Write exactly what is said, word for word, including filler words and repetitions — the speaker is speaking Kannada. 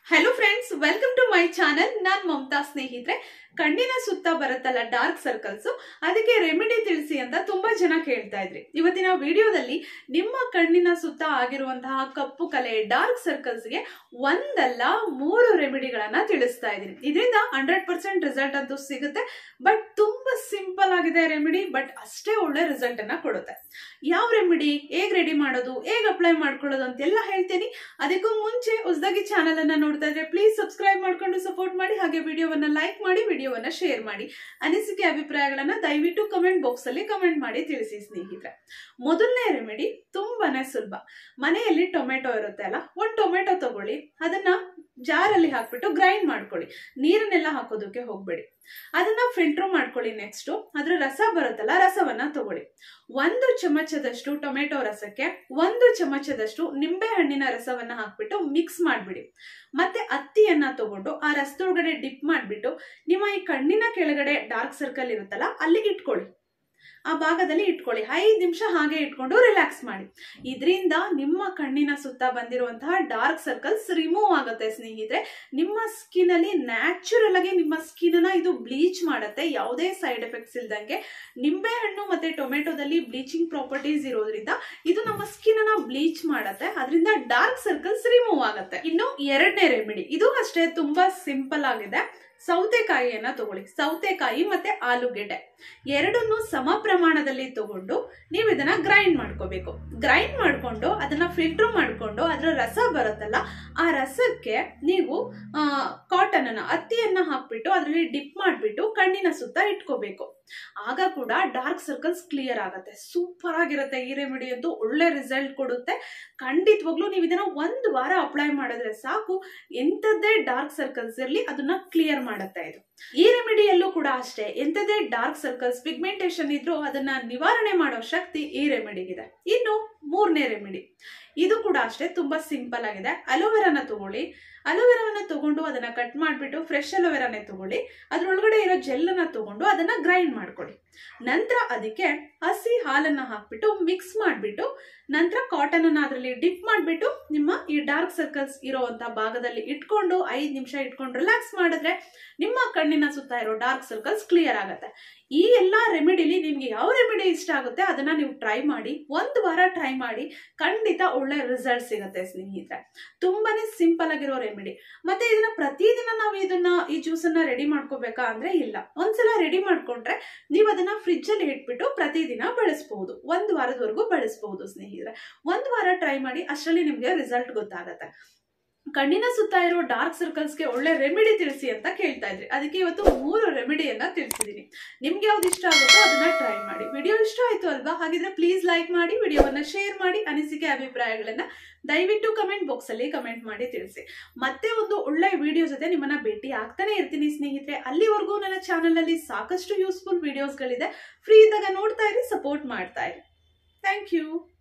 hello friends welcome to my channel ನಾನು ಮಮತಾ ಸ್ನೇಹಿತರೆ ಕಣ್ಣಿನ ಸುತ್ತ ಬರುತ್ತಲ್ಲ ಡಾರ್ಕ್ ಸರ್ಕಲ್ಸ್ ಅದಕ್ಕೆ ರೆಮಿಡಿ ತಿಳಿಸಿ ಅಂತ ತುಂಬಾ ಜನ ಕೇಳ್ತಾ ಇದ್ರಿ ಇವತ್ತಿನ ವಿಡಿಯೋದಲ್ಲಿ ನಿಮ್ಮ ಕಣ್ಣಿನ ಸುತ್ತ ಆಗಿರುವಂತಹ ಕಪ್ಪು ಕಲೆ ಡಾರ್ಕ್ ಸರ್ಕಲ್ಸ್ ಗೆ ಒಂದಲ್ಲ ಮೂರು ರೆಮಿಡಿಗಳನ್ನ ತಿಳಿಸ್ತಾ ಇದ್ದೀನಿ ಇದರಿಂದ ಹಂಡ್ರೆಡ್ ಪರ್ಸೆಂಟ್ ರಿಸಲ್ಟ್ ಅಂತೂ ಸಿಗುತ್ತೆ ಬಟ್ ತುಂಬಾ ಸಿಂಪಲ್ ಆಗಿದೆ ರೆಮಿಡಿ ಬಟ್ ಅಷ್ಟೇ ಒಳ್ಳೆ ರಿಸಲ್ಟ್ ಅನ್ನ ಕೊಡುತ್ತೆ ಯಾವ ರೆಮಿಡಿ ಹೇಗ್ ರೆಡಿ ಮಾಡೋದು ಹೇಗ್ ಅಪ್ಲೈ ಮಾಡ್ಕೊಳ್ಳೋದು ಅಂತೆಲ್ಲ ಹೇಳ್ತೀನಿ ಅದಕ್ಕೂ ಮುಂಚೆ ಹೊಸದಾಗಿ ಚಾನೆಲ್ ಅನ್ನ ನೋಡ್ತಾ ಇದ್ರೆ ಪ್ಲೀಸ್ ಸಬ್ಸ್ಕ್ರೈಬ್ ಮಾಡ್ಕೊಂಡು ಸಪೋರ್ಟ್ ಮಾಡಿ ಹಾಗೆ ವಿಡಿಯೋವನ್ನ ಲೈಕ್ ಮಾಡಿ ವಿಡಿಯೋವನ್ನ ಶೇರ್ ಮಾಡಿ ಅನಿಸಿಕೆ ಅಭಿಪ್ರಾಯಗಳನ್ನ ದಯವಿಟ್ಟು ಕಮೆಂಟ್ ಬಾಕ್ಸ್ ಅಲ್ಲಿ ಕಮೆಂಟ್ ಮಾಡಿ ತಿಳಿಸಿ ಸ್ನೇಹಿತರೆ ಮೊದಲನೇ ರೆಮಿಡಿ ತುಂಬಾನೇ ಸುಲಭ ಮನೆಯಲ್ಲಿ ಟೊಮೆಟೊ ಇರುತ್ತೆ ಅಲ್ಲ ಒಂದು ಟೊಮೆಟೊ ತಗೊಳ್ಳಿ ಅದನ್ನ ಜಾರಲ್ಲಿ ಹಾಕ್ಬಿಟ್ಟು ಗ್ರೈಂಡ್ ಮಾಡ್ಕೊಳ್ಳಿ ನೀರನ್ನೆಲ್ಲ ಹಾಕೋದಕ್ಕೆ ಹೋಗ್ಬೇಡಿ ಅದನ್ನ ಫಿಲ್ಟರ್ ಮಾಡ್ಕೊಳ್ಳಿ ನೆಕ್ಸ್ಟ್ ಅದ್ರ ರಸ ಬರುತ್ತಲ್ಲ ರಸವನ್ನ ತಗೊಳ್ಳಿ ಒಂದು ಚಮಚದಷ್ಟು ಟೊಮೆಟೊ ರಸಕ್ಕೆ ಒಂದು ಚಮಚದಷ್ಟು ನಿಂಬೆ ಹಣ್ಣಿನ ರಸವನ್ನ ಹಾಕ್ಬಿಟ್ಟು ಮಿಕ್ಸ್ ಮಾಡ್ಬಿಡಿ ಮತ್ತೆ ಹತ್ತಿಯನ್ನ ತಗೊಂಡು ಆ ರಸದೊಳಗಡೆ ಡಿಪ್ ಮಾಡ್ಬಿಟ್ಟು ನಿಮ್ಮ ಈ ಕಣ್ಣಿನ ಕೆಳಗಡೆ ಡಾರ್ಕ್ ಸರ್ಕಲ್ ಇರುತ್ತಲ್ಲ ಅಲ್ಲಿ ಇಟ್ಕೊಳ್ಳಿ ಆ ಭಾಗದಲ್ಲಿ ಇಟ್ಕೊಳ್ಳಿ ಐದು ನಿಮಿಷ ಹಾಗೆ ಇಟ್ಕೊಂಡು ರಿಲ್ಯಾಕ್ಸ್ ಮಾಡಿ ಇದರಿಂದ ನಿಮ್ಮ ಕಣ್ಣಿನ ಸುತ್ತ ಬಂದಿರುವಂತಹ ಡಾರ್ಕ್ ಸರ್ಕಲ್ಸ್ ರಿಮೂವ್ ಆಗುತ್ತೆ ಸ್ನೇಹಿತರೆ ನಿಮ್ಮ ಸ್ಕಿನ್ ಅಲ್ಲಿ ನ್ಯಾಚುರಲ್ ಆಗಿ ನಿಮ್ಮ ಸ್ಕಿನ್ ಅನ್ನ ಇದು ಬ್ಲೀಚ್ ಮಾಡುತ್ತೆ ಯಾವುದೇ ಸೈಡ್ ಎಫೆಕ್ಟ್ಸ್ ಇಲ್ದಂಗೆ ನಿಂಬೆ ಹಣ್ಣು ಮತ್ತೆ ಟೊಮೆಟೊದಲ್ಲಿ ಬ್ಲೀಚಿಂಗ್ ಪ್ರಾಪರ್ಟೀಸ್ ಇರೋದ್ರಿಂದ ಇದು ನಮ್ಮ ಸ್ಕಿನ್ ಅನ್ನ ಬ್ಲೀಚ್ ಮಾಡುತ್ತೆ ಅದರಿಂದ ಡಾರ್ಕ್ ಸರ್ಕಲ್ಸ್ ರಿಮೂವ್ ಆಗುತ್ತೆ ಇನ್ನು ಎರಡನೇ ರೆಮಿಡಿ ಇದು ಅಷ್ಟೇ ತುಂಬಾ ಸಿಂಪಲ್ ಆಗಿದೆ ಸೌತೆಕಾಯಿಯನ್ನ ತಗೊಳ್ಳಿ ಸೌತೆಕಾಯಿ ಮತ್ತೆ ಆಲೂಗೆಡ್ಡೆ ಎರಡನ್ನು ಸಮ ಪ್ರಮಾಣದಲ್ಲಿ ತಗೊಂಡು ನೀವು ಇದನ್ನ ಗ್ರೈಂಡ್ ಮಾಡ್ಕೋಬೇಕು ಗ್ರೈಂಡ್ ಮಾಡ್ಕೊಂಡು ಅದನ್ನ ಫಿಲ್ಟರ್ ಮಾಡ್ಕೊಂಡು ಅದರ ರಸ ಬರುತ್ತಲ್ಲ ಆ ರಸಕ್ಕೆ ನೀವು ಕಾಟನ್ ಅನ್ನ ಹತ್ತಿಯನ್ನ ಹಾಕ್ಬಿಟ್ಟು ಅದರಲ್ಲಿ ಡಿಪ್ ಮಾಡ್ಬಿಟ್ಟು ಕಣ್ಣಿನ ಸುತ್ತ ಇಟ್ಕೋಬೇಕು ಆಗ ಕೂಡ ಡಾರ್ಕ್ ಸರ್ಕಲ್ಸ್ ಕ್ಲಿಯರ್ ಆಗುತ್ತೆ ಸೂಪರ್ ಆಗಿರುತ್ತೆ ಈ ರೆಮಿಡಿ ಅಂತೂ ಒಳ್ಳೆ ರಿಸಲ್ಟ್ ಕೊಡುತ್ತೆ ಖಂಡಿತವಾಗ್ಲೂ ನೀವು ಇದನ್ನ ಒಂದು ವಾರ ಅಪ್ಲೈ ಮಾಡಿದ್ರೆ ಸಾಕು ಎಂತದ್ದೇ ಡಾರ್ಕ್ ಸರ್ಕಲ್ಸ್ ಇರ್ಲಿ ಅದನ್ನ ಕ್ಲಿಯರ್ ಮಾಡುತ್ತೆ ಇದು ಈ ರೆಮಿಡಿಯಲ್ಲೂ ಕೂಡ ಅಷ್ಟೇ ಎಂತದೇ ಡಾರ್ಕ್ ಸರ್ಕಲ್ಸ್ ಪಿಗ್ಮೆಂಟೇಶನ್ ಇದ್ರೂ ಅದನ್ನ ನಿವಾರಣೆ ಮಾಡೋ ಶಕ್ತಿ ಈ ರೆಮಿಡಿಗಿದೆ ಇನ್ನು ಮೂರನೇ ರೆಮಿಡಿ ಇದು ಕೂಡ ಅಷ್ಟೇ ತುಂಬಾ ಸಿಂಪಲ್ ಆಗಿದೆ ಅಲೋವೆರಾನ ತಗೊಳ್ಳಿ ಅಲೋವೆರಾವನ್ನ ತಗೊಂಡು ಅದನ್ನ ಕಟ್ ಮಾಡ್ಬಿಟ್ಟು ಫ್ರೆಶ್ ಅಲೋವೆರಾನೇ ತಗೊಳ್ಳಿ ಅದ್ರೊಳಗಡೆ ಇರೋ ಜೆಲ್ ಅನ್ನ ತಗೊಂಡು ಅದನ್ನ ಗ್ರೈಂಡ್ ಮಾಡ್ಕೊಳ್ಳಿ ನಂತರ ಅದಕ್ಕೆ ಹಸಿ ಹಾಲನ್ನ ಹಾಕ್ಬಿಟ್ಟು ಮಿಕ್ಸ್ ಮಾಡ್ಬಿಟ್ಟು ನಂತರ ಕಾಟನ್ ಅನ್ನ ಅದರಲ್ಲಿ ಡಿಪ್ ಮಾಡ್ಬಿಟ್ಟು ನಿಮ್ಮ ಈ ಡಾರ್ಕ್ ಸರ್ಕಲ್ಸ್ ಇರೋವಂತ ಭಾಗದಲ್ಲಿ ಇಟ್ಕೊಂಡು ಐದು ನಿಮಿಷ ಇಟ್ಕೊಂಡು ರಿಲ್ಯಾಕ್ಸ್ ಮಾಡಿದ್ರೆ ನಿಮ್ಮ ಕಣ್ಣಿನ ಸುತ್ತ ಇರೋ ಡಾರ್ಕ್ ಸರ್ಕಲ್ಸ್ ಕ್ಲಿಯರ್ ಆಗುತ್ತೆ ಈ ಎಲ್ಲಾ ರೆಮಿಡಿಲಿ ನಿಮ್ಗೆ ಯಾವ ರೆಮಿಡಿ ಇಷ್ಟ ಆಗುತ್ತೆ ಅದನ್ನ ನೀವು ಟ್ರೈ ಮಾಡಿ ಒಂದು ವಾರ ಟ್ರೈ ಮಾಡಿ ಖಂಡಿತ ಒಳ್ಳೆ ರಿಸಲ್ಟ್ ಸಿಗುತ್ತೆ ಸ್ನೇಹಿತರೆ ತುಂಬಾನೇ ಸಿಂಪಲ್ ಆಗಿರೋ ರೆಮಿಡಿ ಮತ್ತೆ ಇದನ್ನ ಪ್ರತಿದಿನ ನಾವು ಇದನ್ನ ಈ ಜ್ಯೂಸ್ ಅನ್ನ ರೆಡಿ ಮಾಡ್ಕೋಬೇಕಾ ಅಂದ್ರೆ ಇಲ್ಲ ಒಂದ್ಸಲ ರೆಡಿ ಮಾಡ್ಕೊಂಡ್ರೆ ನೀವು ಅದನ್ನ ಫ್ರಿಜ್ ಅಲ್ಲಿ ಇಟ್ಬಿಟ್ಟು ಪ್ರತಿದಿನ ಬಳಸಬಹುದು ಒಂದು ವಾರದವರೆಗೂ ಬಳಸಬಹುದು ಸ್ನೇಹಿತರೆ ಒಂದು ವಾರ ಟ್ರೈ ಮಾಡಿ ಅಷ್ಟರಲ್ಲಿ ನಿಮ್ಗೆ ರಿಸಲ್ಟ್ ಗೊತ್ತಾಗತ್ತೆ ಕಣ್ಣಿನ ಸುತ್ತ ಇರೋ ಡಾರ್ಕ್ ಸರ್ಕಲ್ಸ್ಗೆ ಒಳ್ಳೆ ರೆಮಿಡಿ ತಿಳಿಸಿ ಅಂತ ಕೇಳ್ತಾ ಇದ್ರಿ ಅದಕ್ಕೆ ಇವತ್ತು ಮೂರು ರೆಮಿಡಿಯನ್ನ ತಿಳಿಸಿದೀನಿ ನಿಮ್ಗೆ ಯಾವ್ದು ಇಷ್ಟ ಆಗುತ್ತೋ ಅದನ್ನ ಟ್ರೈ ಮಾಡಿ ವಿಡಿಯೋ ಇಷ್ಟ ಆಯ್ತು ಅಲ್ವಾ ಹಾಗಿದ್ರೆ ಪ್ಲೀಸ್ ಲೈಕ್ ಮಾಡಿ ವಿಡಿಯೋವನ್ನ ಶೇರ್ ಮಾಡಿ ಅನಿಸಿಕೆ ಅಭಿಪ್ರಾಯಗಳನ್ನ ದಯವಿಟ್ಟು ಕಮೆಂಟ್ ಬಾಕ್ಸ್ ಅಲ್ಲಿ ಕಮೆಂಟ್ ಮಾಡಿ ತಿಳಿಸಿ ಮತ್ತೆ ಒಂದು ಒಳ್ಳೆ ವಿಡಿಯೋ ಜೊತೆ ನಿಮ್ಮನ್ನ ಭೇಟಿ ಆಗ್ತಾನೆ ಇರ್ತೀನಿ ಸ್ನೇಹಿತರೆ ಅಲ್ಲಿವರೆಗೂ ನನ್ನ ಚಾನೆಲ್ ಅಲ್ಲಿ ಸಾಕಷ್ಟು ಯೂಸ್ಫುಲ್ ವಿಡಿಯೋಸ್ಗಳಿದೆ ಫ್ರೀ ಇದ್ದಾಗ ನೋಡ್ತಾ ಇರಿ ಸಪೋರ್ಟ್ ಮಾಡ್ತಾ ಇರಿ ಥ್ಯಾಂಕ್ ಯು